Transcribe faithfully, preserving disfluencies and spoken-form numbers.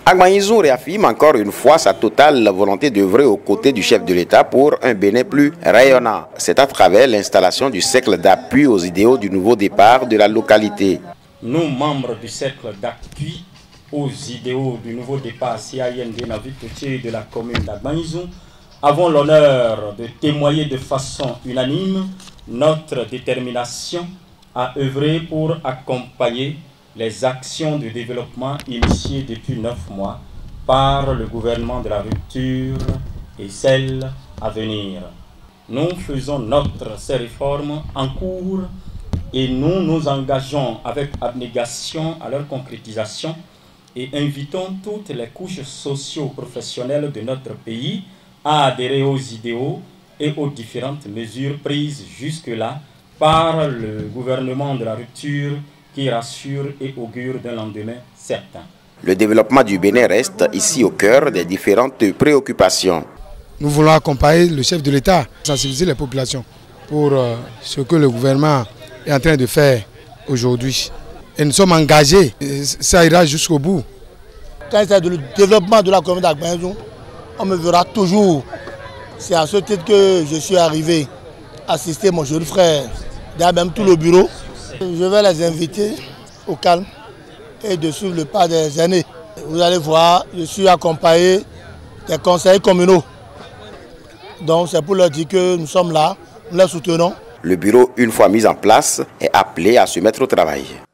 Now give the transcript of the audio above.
Agbanizou réaffirme encore une fois sa totale volonté d'œuvrer aux côtés du chef de l'État pour un Bénin plus rayonnant. C'est à travers l'installation du cercle d'appui aux idéaux du nouveau départ de la localité. Nous, membres du cercle d'appui aux idéaux du nouveau départ C I N D Navitoutier de la commune d'Agbanizou, avons l'honneur de témoigner de façon unanime notre détermination à œuvrer pour accompagner les actions de développement initiées depuis neuf mois par le gouvernement de la rupture et celles à venir. Nous faisons notre ces réformes en cours et nous nous engageons avec abnégation à leur concrétisation et invitons toutes les couches socio-professionnelles de notre pays à adhérer aux idéaux et aux différentes mesures prises jusque-là par le gouvernement de la rupture qui rassure et augure d'un lendemain certain. Le développement du Bénin reste ici au cœur des différentes préoccupations. Nous voulons accompagner le chef de l'État, sensibiliser les populations pour euh, ce que le gouvernement est en train de faire aujourd'hui. Et nous sommes engagés, et ça ira jusqu'au bout. Quand il s'agit du développement de la commune d'Agbanizou, on me verra toujours. C'est à ce titre que je suis arrivé assister mon jeune frère, d'ailleurs même tout le bureau. Je vais les inviter au calme et de suivre le pas des aînés. Vous allez voir, je suis accompagné des conseillers communaux. Donc c'est pour leur dire que nous sommes là, nous les soutenons. Le bureau, une fois mis en place, est appelé à se mettre au travail.